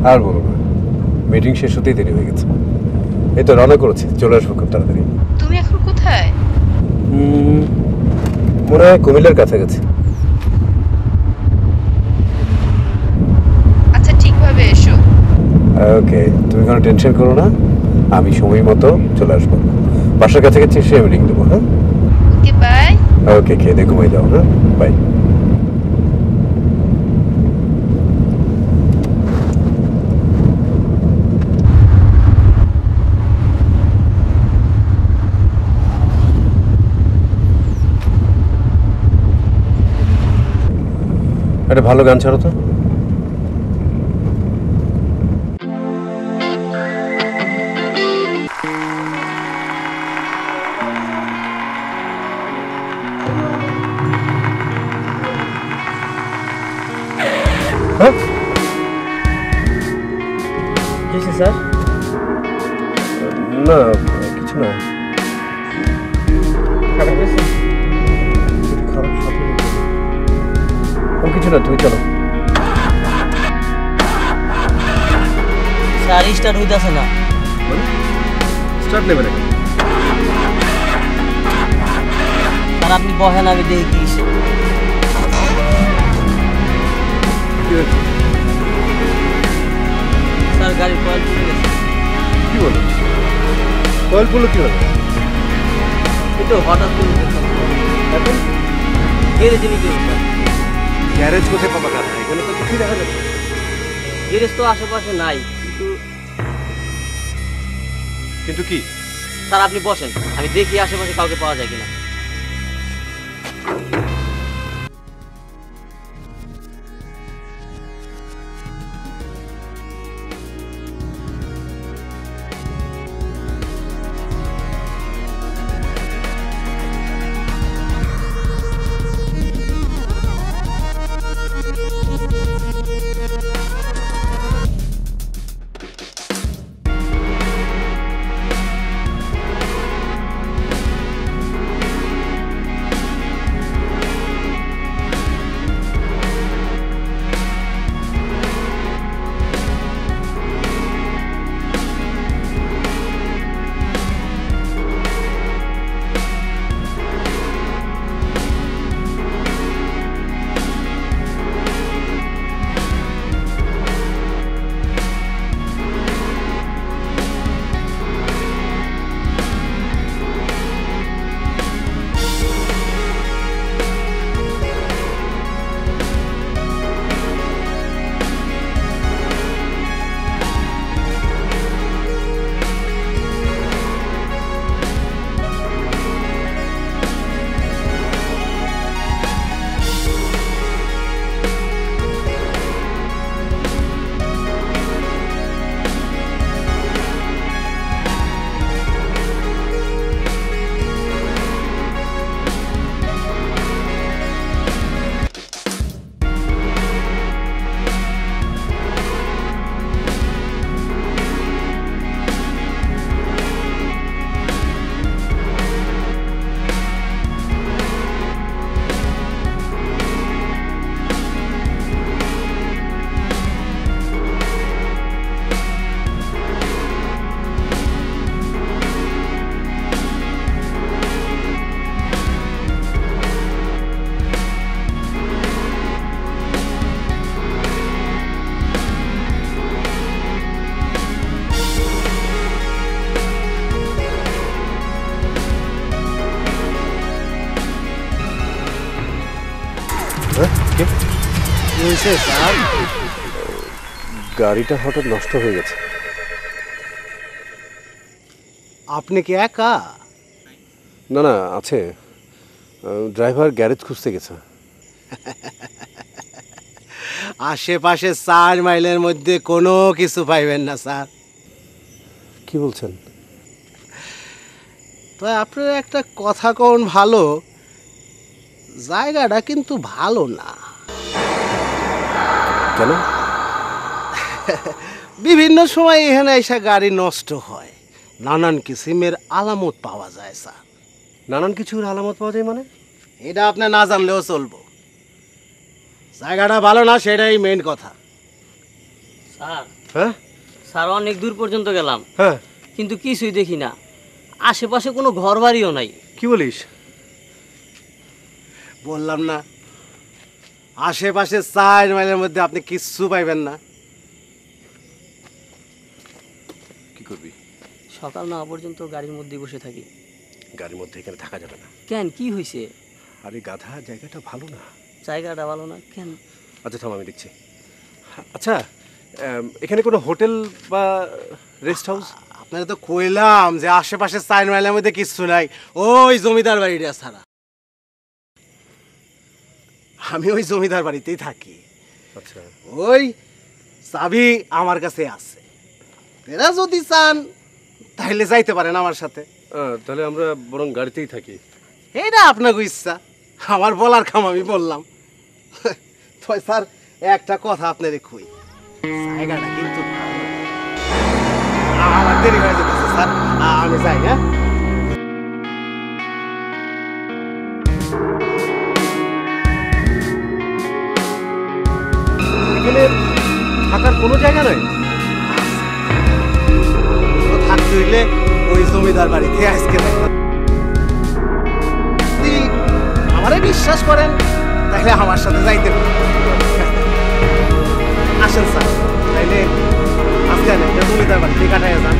আর বলো না, মিটিং শেষ হতেই দেরি হয়ে গেছে। এই তো রওনা করেছি, চলে আসবো খুব তাড়াতাড়ি। তুমি এখন কোথায়? মনে হয় কুমিল্লার কাছাকাছি। আচ্ছা, ঠিকভাবে এসো। ওকে, তুমি কোনো টেনশন করো না, আমি সময় মতো চলে আসবো। বাসার কাছাকাছি এসে মিটিং দেবো। হ্যাঁ, ওকে, বাই। ওকে, খেয়ে দিয়ে ঘুমাই যাও। হ্যাঁ, বাই। একটা ভালো গান ছাড়ো তো। কিছু স্যার? না, কিছু না। খারাপ হয়েছে? খারাপ সাথে কিছু না, তুমি চলো। স্যার স্টার্ট হইতেছে না। স্টার্ট নেবে না? স্যার আপনি বহেন, আমি দেখি কি স্যার গাড়ি কয়েল পুড়ে গেছে। কি বলো? কয়েল পড়লো কি হবে? কিন্তু হঠাৎ করে এখন গ্যারেজে নিতে হবে স্যার। গ্যারেজ কোথায় পাবা কাজ? এখানে তো কিছুই দেখা যাচ্ছে। গ্যারেজ তো আশেপাশে নাই, কিন্তু কি? স্যার আপনি বসেন, আমি দেখি আশেপাশে কাউকে পাওয়া যায় কিনা। গাড়িটা হঠাৎ নষ্ট হয়ে গেছে। আপনি কি একা? না না, আছে, ড্রাইভার গ্যারেজ খুঁজতে গেছে। আশেপাশে 4 মাইলের মধ্যে কোনো কিছু পাইবেন না স্যার। কি বলছেন? তো আপনার একটা কথা কোন ভালো, জায়গাটা কিন্তু ভালো না। কেন? বিভিন্ন সময় এখানে এসে গাড়ি নষ্ট হয়, নানান কিসিমের আলামত পাওয়া যায় স্যার। নানান কিছুর আলামত পাওয়া যায় মানে? এটা আপনি না জানলেও চলবো। জায়গাটা ভালো না, সেটাই মেইন কথা। স্যার হ্যাঁ স্যার অনেক দূর পর্যন্ত গেলাম, হ্যাঁ কিন্তু কিছুই দেখি না। আশেপাশে কোনো ঘর বাড়িও নাই। কি বলিস? বললাম না, আশেপাশে 4 মাইলের মধ্যে আপনি কিচ্ছু পাইবেন না। কি করবি? সকাল না হওয়া পর্যন্ত গাড়ির মধ্যেই বসে থাকি। গাড়ির মধ্যে এখানে থাকা যাবে না। কেন, কি হয়েছে? আরে গাধা, জায়গাটা ভালো না। জায়গাটা ভালো না কেন? আচ্ছা থাম, আমি দেখছি। আচ্ছা, এখানে কোনো হোটেল বা রেস্ট হাউস? আপনারা তো কইলাম যে আশেপাশে 4 মাইলের মধ্যে কিচ্ছু নাই, ওই জমিদার বাড়িটা ছাড়া। আমি ওই জমিদার বাড়িতেই থাকি। আচ্ছা, ওই চাবি আমার কাছে আছে, এরা যদি চান তাহলে যাইতে পারেন আমার সাথে। তাহলে আমরা বরং গাড়িতেই থাকি। এইটা আপনাকে ইচ্ছা, আমার বলার কাম আমি বললাম। তো স্যার একটা কথা আপনারে কই, জায়গাটা কিন্তু ভালো। আমার দেরি হয়ে যেতেছে স্যার, আমি যাই। হ্যাঁ এখানে থাকার কোনো জায়গা নাই? তো থাকতে হইলে ওই জমিদার বাড়িতে আজকে থাকতাম। যদি আমারে বিশ্বাস করেন তাহলে আমার সাথে যাইতে পারেন। আসেন স্যার, তাইলে আজকে একটা জমিদার বাড়িতে কাটাইয়া যান।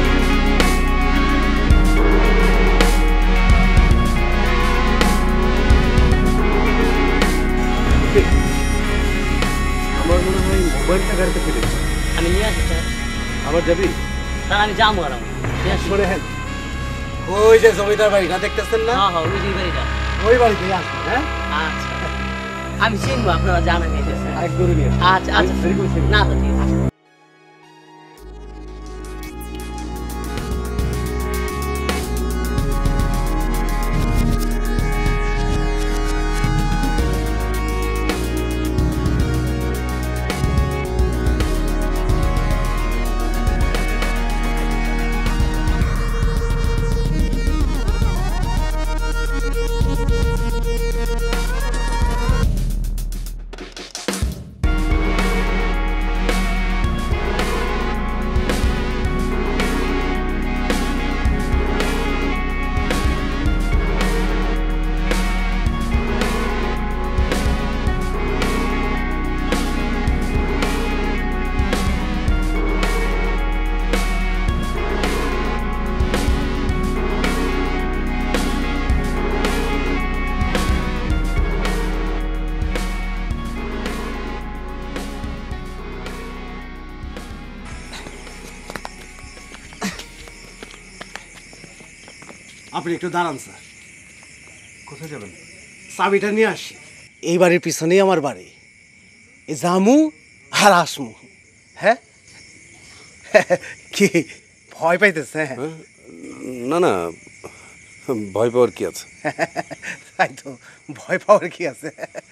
আমার মনে হয় মোবাইলটা গাড়িতে ফেলে। আমি নিয়ে আসি স্যার। আবার যাবি? স্যার আমি যাবো আর নিয়ে আসি। মনে হয় ওই যে জমিদার বাড়িটা দেখতেছেন না, হ্যাঁ হ্যাঁ, ওই যে বাড়িটা। ওই বাড়িতে আসবেন। হ্যাঁ আচ্ছা, আমি চিনবো, আপনারা জানেন এই যে স্যার। এক দূরে নিয়ে আসি। আচ্ছা আচ্ছা, না তো ঠিক আছে। আপনি একটু দাঁড়ান স্যার, কোথায় যাবেন? চাবিটা নিয়ে আসি। এই বাড়ির পিছনেই আমার বাড়ি, এই জামু আর আসমু। হ্যাঁ কি ভয় পাইতেছে? না না, ভয় পাওয়ার কি আছে? তাই তো, ভয় পাওয়ার কি আছে?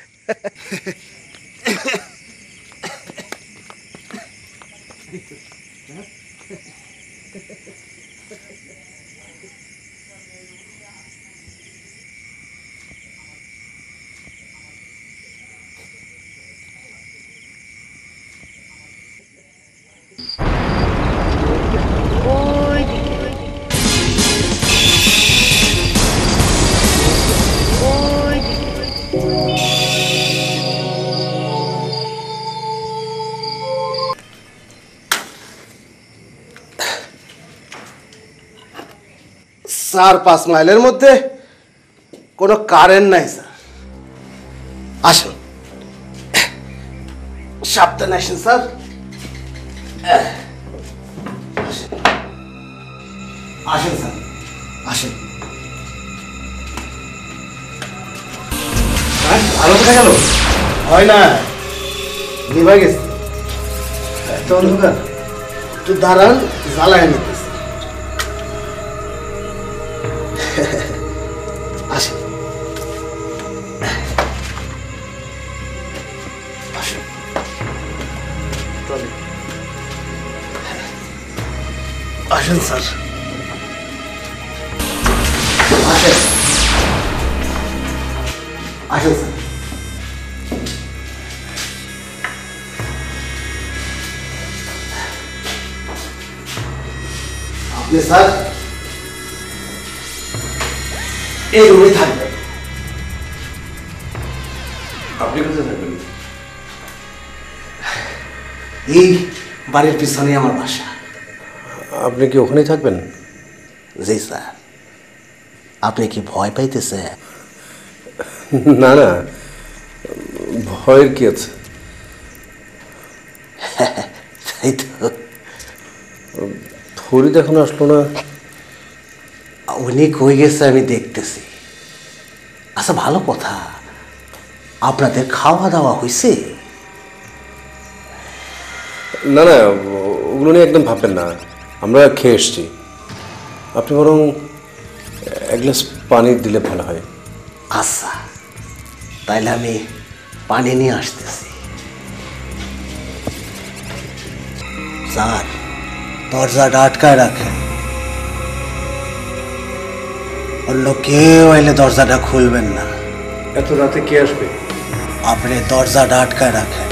স্যার 5 মাইলের মধ্যে কোনো কারেন্ট নাই স্যার। আসুন, সাবধানে আসেন স্যার। আসেন স্যার, আসেন। আলো কোথায় গেল? হয় না, নিভা গেছে। এত অন্ধকার, একটু দাঁড়ান, জ্বালায় নিতেছে। আসেন, আসেন। আসেন স্যার, আসেন, আসেন স্যার। আপনি স্যার এই রুমে থাকবেন। আপনি কোথায় থাকবেন? এই বাড়ির পিছনে আমার বাসা। আপনি কি ওখানেই থাকবেন? জি স্যার। আপনি কি ভয় পাইতেছেন? না না, ভয়ের কি আছে? তাই তো। ফরিদ এখন আসলো না। উনি কই গেছে আমি দেখতেছি। আচ্ছা ভালো কথা, আপনাদের খাওয়া দাওয়া হয়েছে? না না, ওগুলো নিয়ে একদম ভাববেন না, আমরা খেয়ে এসছি। আপনি বরং এক গ্লাস পানি দিলে ভালো হয়। আচ্ছা তাইলে আমি পানি নিয়ে আসতেছি। স্যার দরজাটা আটকায় রাখেন, অন্য কেউ এলে দরজাটা খুলবেন না। এত রাতে কে আসবে? আপনি দরজাটা আটকায় রাখেন।